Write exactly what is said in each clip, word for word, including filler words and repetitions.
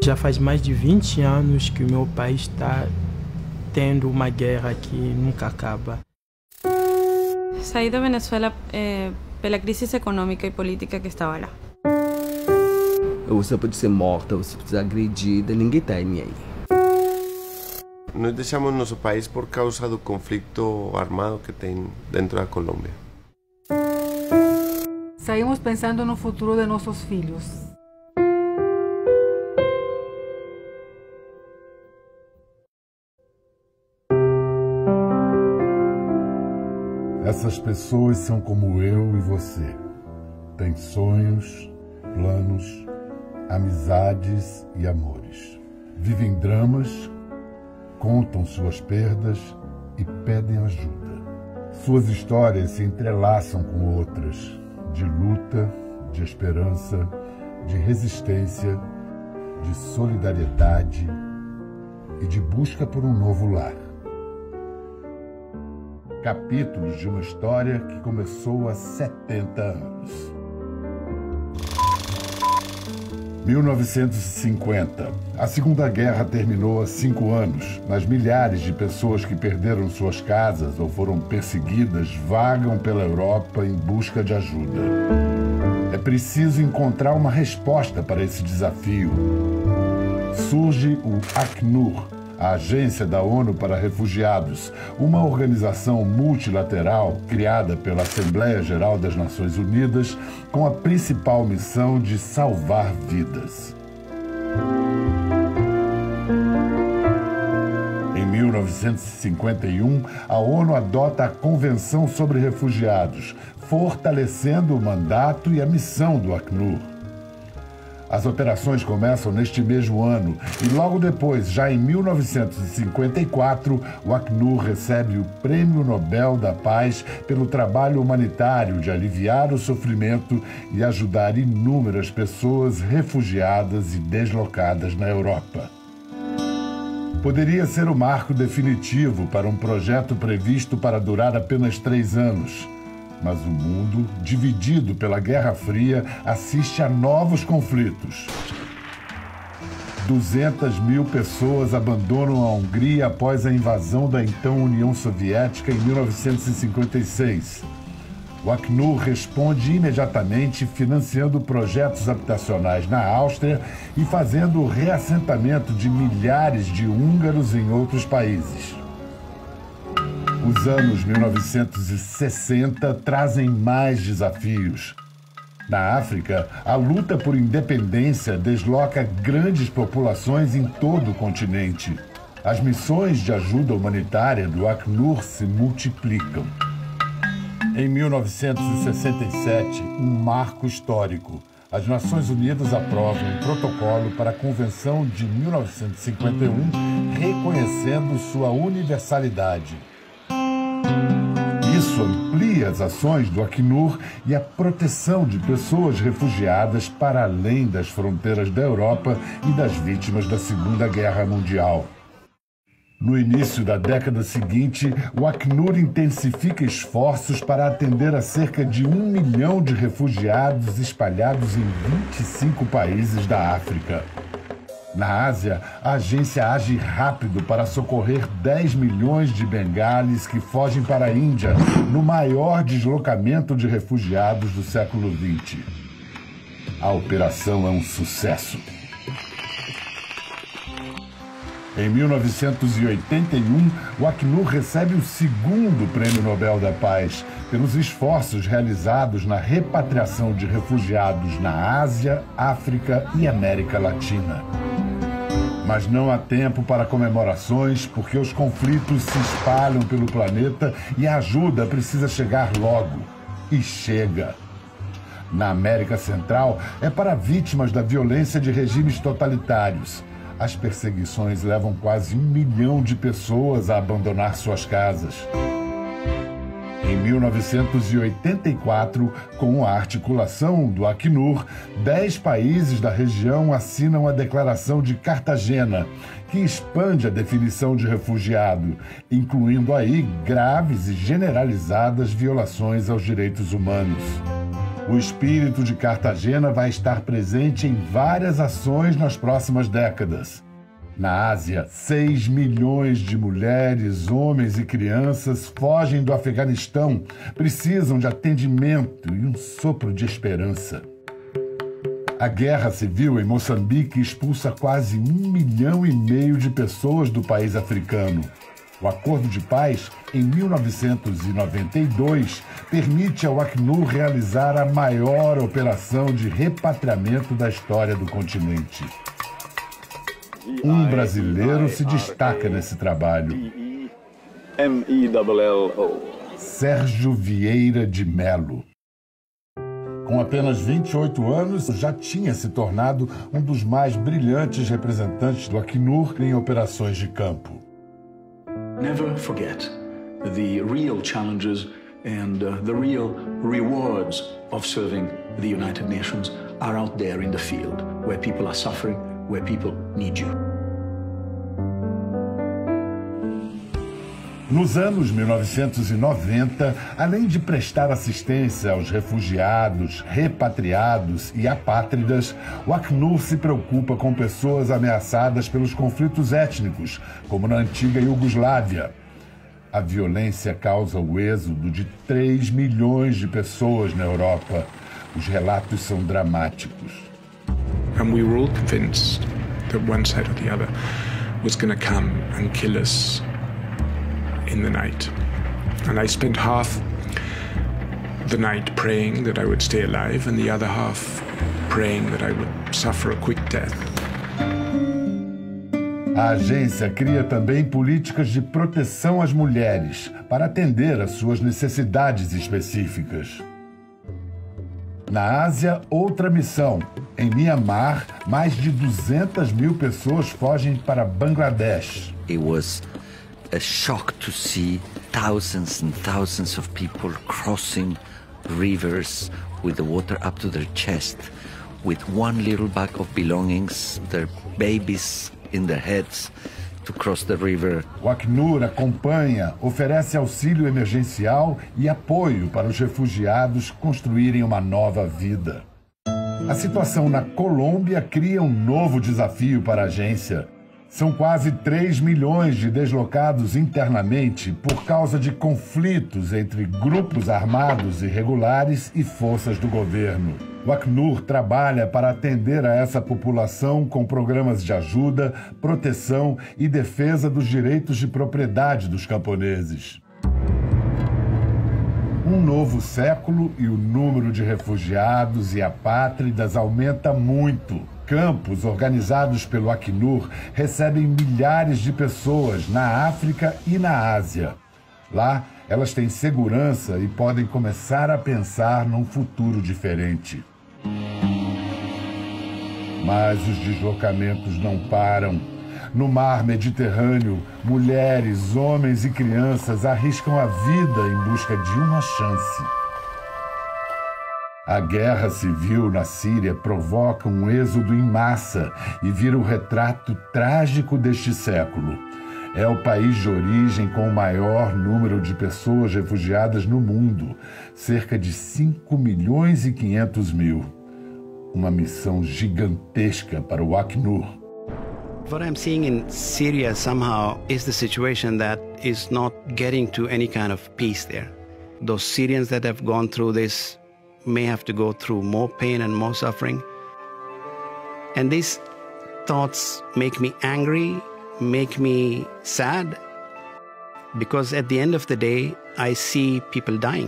Já faz mais de vinte anos que o meu país está tendo uma guerra que nunca acaba. Saí da Venezuela eh, pela crise econômica e política que estava lá. Você pode ser morta, você pode ser agredida, ninguém está nem aí. Nós deixamos nosso país por causa do conflito armado que tem dentro da Colômbia. Saímos pensando no futuro de nossos filhos. Essas pessoas são como eu e você. Têm sonhos, planos, amizades e amores. Vivem dramas, contam suas perdas e pedem ajuda. Suas histórias se entrelaçam com outras, de luta, de esperança, de resistência, de solidariedade e de busca por um novo lar. Capítulos de uma história que começou há setenta anos. mil novecentos e cinquenta. A Segunda Guerra terminou há cinco anos, mas milhares de pessoas que perderam suas casas ou foram perseguidas vagam pela Europa em busca de ajuda. É preciso encontrar uma resposta para esse desafio. Surge o Acnur, a Agência da ONU para Refugiados, uma organização multilateral criada pela Assembleia Geral das Nações Unidas com a principal missão de salvar vidas. Em mil novecentos e cinquenta e um, a ONU adota a Convenção sobre Refugiados, fortalecendo o mandato e a missão do Acnur. As operações começam neste mesmo ano e logo depois, já em mil novecentos e cinquenta e quatro, o Acnur recebe o Prêmio Nobel da Paz pelo trabalho humanitário de aliviar o sofrimento e ajudar inúmeras pessoas refugiadas e deslocadas na Europa. Poderia ser o marco definitivo para um projeto previsto para durar apenas três anos. Mas o mundo, dividido pela Guerra Fria, assiste a novos conflitos. duzentas mil pessoas abandonam a Hungria após a invasão da então União Soviética em mil novecentos e cinquenta e seis. O Acnur responde imediatamente financiando projetos habitacionais na Áustria e fazendo o reassentamento de milhares de húngaros em outros países. Os anos mil novecentos e sessenta trazem mais desafios. Na África, a luta por independência desloca grandes populações em todo o continente. As missões de ajuda humanitária do Acnur se multiplicam. Em mil novecentos e sessenta e sete, um marco histórico. As Nações Unidas aprovam um protocolo para a Convenção de mil novecentos e cinquenta e um, reconhecendo sua universalidade. Isso amplia as ações do Acnur e a proteção de pessoas refugiadas para além das fronteiras da Europa e das vítimas da Segunda Guerra Mundial. No início da década seguinte, o Acnur intensifica esforços para atender a cerca de um milhão de refugiados espalhados em vinte e cinco países da África. Na Ásia, a agência age rápido para socorrer dez milhões de bengalis que fogem para a Índia, no maior deslocamento de refugiados do século vinte. A operação é um sucesso. Em mil novecentos e oitenta e um, o Acnur recebe o segundo Prêmio Nobel da Paz pelos esforços realizados na repatriação de refugiados na Ásia, África e América Latina. Mas não há tempo para comemorações, porque os conflitos se espalham pelo planeta e a ajuda precisa chegar logo. E chega. Na América Central, é para vítimas da violência de regimes totalitários. As perseguições levam quase um milhão de pessoas a abandonar suas casas. Em mil novecentos e oitenta e quatro, com a articulação do Acnur, dez países da região assinam a Declaração de Cartagena, que expande a definição de refugiado, incluindo aí graves e generalizadas violações aos direitos humanos. O espírito de Cartagena vai estar presente em várias ações nas próximas décadas. Na Ásia, seis milhões de mulheres, homens e crianças fogem do Afeganistão, precisam de atendimento e um sopro de esperança. A guerra civil em Moçambique expulsa quase um milhão e meio de pessoas do país africano. O Acordo de Paz, em mil novecentos e noventa e dois, permite ao Acnur realizar a maior operação de repatriamento da história do continente. Um brasileiro se destaca nesse trabalho. Sérgio Vieira de Melo. Com apenas vinte e oito anos, já tinha se tornado um dos mais brilhantes representantes do Acnur em operações de campo. Never forget the real challenges and uh, the real rewards of serving the United Nations are out there in the field, where people are suffering, where people need you. Nos anos mil novecentos e noventa, além de prestar assistência aos refugiados, repatriados e apátridas, o Acnur se preocupa com pessoas ameaçadas pelos conflitos étnicos, como na antiga Iugoslávia. A violência causa o êxodo de três milhões de pessoas na Europa. Os relatos são dramáticos. And we were all convinced that one side or the other was going to come and kill us in the night. And I spent half the night praying that I would stay alive and the other half praying that I would suffer a quick death. A agência cria também políticas de proteção às mulheres para atender às suas necessidades específicas. Na Ásia, outra missão. Em Myanmar, mais de duzentas mil pessoas fogem para Bangladesh. It was a shock to see thousands and thousands of people crossing rivers with the water up to their chest, with one little bag of belongings, their babies in their heads, to cross the river. O Acnur acompanha, oferece auxílio emergencial e apoio para os refugiados construírem uma nova vida. A situação na Colômbia cria um novo desafio para a agência. São quase três milhões de deslocados internamente por causa de conflitos entre grupos armados irregulares e forças do governo. O Acnur trabalha para atender a essa população com programas de ajuda, proteção e defesa dos direitos de propriedade dos camponeses. Um novo século e o número de refugiados e apátridas aumenta muito. Campos organizados pelo Acnur recebem milhares de pessoas na África e na Ásia. Lá, elas têm segurança e podem começar a pensar num futuro diferente. Mas os deslocamentos não param. No mar Mediterrâneo, mulheres, homens e crianças arriscam a vida em busca de uma chance. A guerra civil na Síria provoca um êxodo em massa e vira o retrato trágico deste século. É o país de origem com o maior número de pessoas refugiadas no mundo, cerca de cinco milhões e quinhentos mil. Uma missão gigantesca para o Acnur. What I'm seeing in Syria somehow is the situation that is not getting to any kind of peace there. Those Syrians that have gone through this may have to go through more pain and more suffering. And these thoughts make me angry, make me sad, because at the end of the day, I see people dying.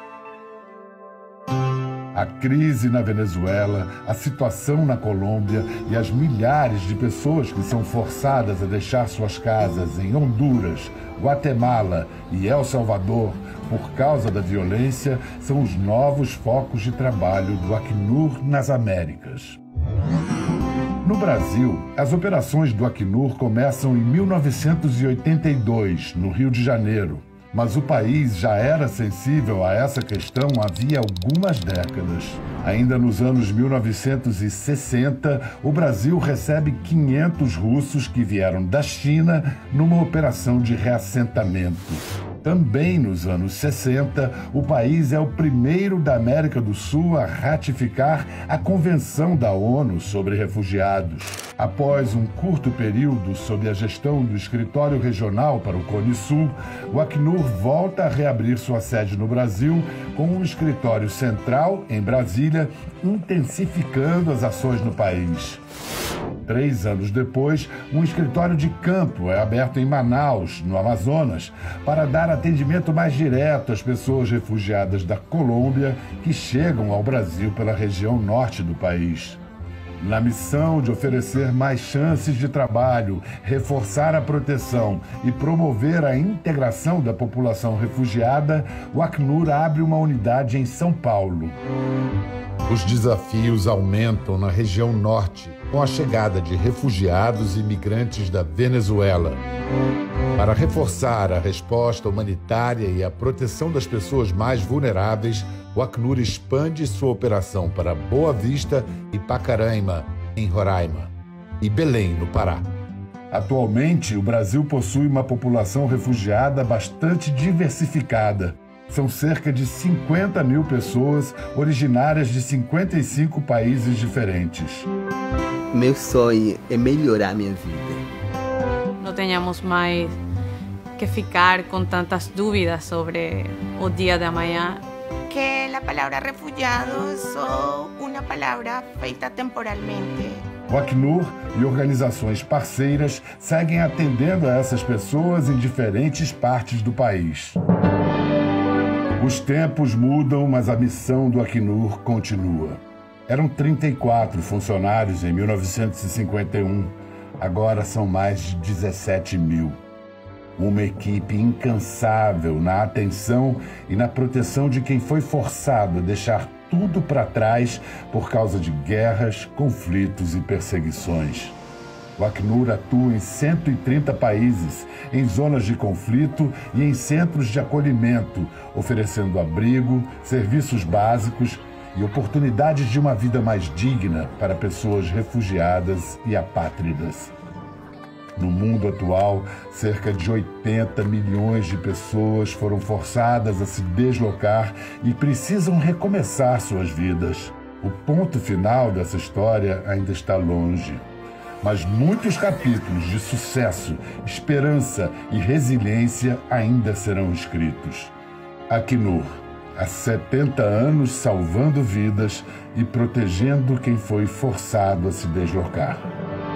A crise na Venezuela, a situação na Colômbia e as milhares de pessoas que são forçadas a deixar suas casas em Honduras, Guatemala e El Salvador por causa da violência são os novos focos de trabalho do Acnur nas Américas. No Brasil, as operações do Acnur começam em mil novecentos e oitenta e dois, no Rio de Janeiro. Mas o país já era sensível a essa questão havia algumas décadas. Ainda nos anos mil novecentos e sessenta, o Brasil recebe quinhentos russos que vieram da China numa operação de reassentamento. Também nos anos sessenta, o país é o primeiro da América do Sul a ratificar a Convenção da ONU sobre Refugiados. Após um curto período sob a gestão do Escritório Regional para o Cone Sul, o Acnur volta a reabrir sua sede no Brasil com um escritório central em Brasília, intensificando as ações no país. Três anos depois, um escritório de campo é aberto em Manaus, no Amazonas, para dar atendimento mais direto às pessoas refugiadas da Colômbia que chegam ao Brasil pela região norte do país. Na missão de oferecer mais chances de trabalho, reforçar a proteção e promover a integração da população refugiada, o Acnur abre uma unidade em São Paulo. Os desafios aumentam na região norte, com a chegada de refugiados e imigrantes da Venezuela. Para reforçar a resposta humanitária e a proteção das pessoas mais vulneráveis, o Acnur expande sua operação para Boa Vista e Pacaraima, em Roraima, e Belém, no Pará. Atualmente, o Brasil possui uma população refugiada bastante diversificada. São cerca de cinquenta mil pessoas originárias de cinquenta e cinco países diferentes. Meu sonho é melhorar minha vida. Não tenhamos mais que ficar com tantas dúvidas sobre o dia de amanhã. Que a palavra refugiado é só uma palavra feita temporalmente. O Acnur e organizações parceiras seguem atendendo a essas pessoas em diferentes partes do país. Os tempos mudam, mas a missão do Acnur continua. Eram trinta e quatro funcionários em mil novecentos e cinquenta e um, agora são mais de dezessete mil. Uma equipe incansável na atenção e na proteção de quem foi forçado a deixar tudo para trás por causa de guerras, conflitos e perseguições. O Acnur atua em cento e trinta países, em zonas de conflito e em centros de acolhimento, oferecendo abrigo, serviços básicos e oportunidades de uma vida mais digna para pessoas refugiadas e apátridas. No mundo atual, cerca de oitenta milhões de pessoas foram forçadas a se deslocar e precisam recomeçar suas vidas. O ponto final dessa história ainda está longe. Mas muitos capítulos de sucesso, esperança e resiliência ainda serão escritos. Acnur, há setenta anos salvando vidas e protegendo quem foi forçado a se deslocar.